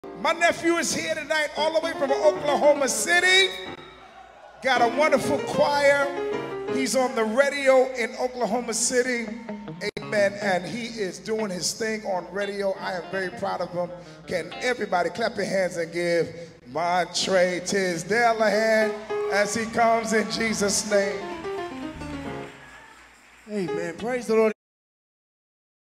My nephew is here tonight all the way from Oklahoma City. Got a wonderful choir. He's on the radio in Oklahoma City. Amen. And he is doing his thing on radio. I am very proud of him. Can everybody clap your hands and give Montrae Tisdale a hand as he comes in Jesus' name. Amen. Praise the Lord.